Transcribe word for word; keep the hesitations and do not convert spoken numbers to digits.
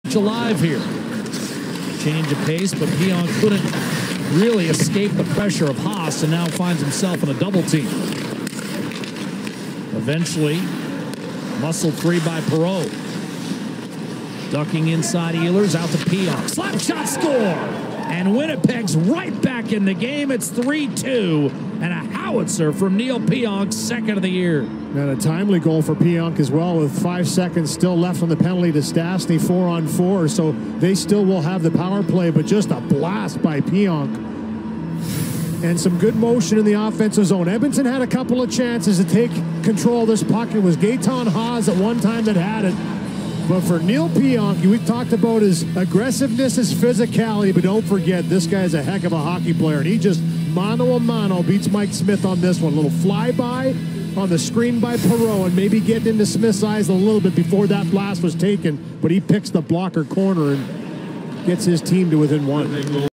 alive here. Change of pace, but Pionk couldn't really escape the pressure of Haas and now finds himself in a double team. Eventually, muscle three by Perreault. Ducking inside Ehlers, out to Pionk. Slap shot score! And Winnipeg's right back in the game. It's three two. And a howitzer from Neil Pionk, second of the year. And a timely goal for Pionk as well, with five seconds still left on the penalty to Stastny, four on four. So they still will have the power play, but just a blast by Pionk. And some good motion in the offensive zone. Edmonton had a couple of chances to take control of this puck. It was Gaetan Haas at one time that had it. But for Neil Pionk, we've talked about his aggressiveness, his physicality, but don't forget, this guy's a heck of a hockey player. And he just mano a mano beats Mike Smith on this one. A little flyby on the screen by Perreault, and maybe getting into Smith's eyes a little bit before that blast was taken. But he picks the blocker corner and gets his team to within one.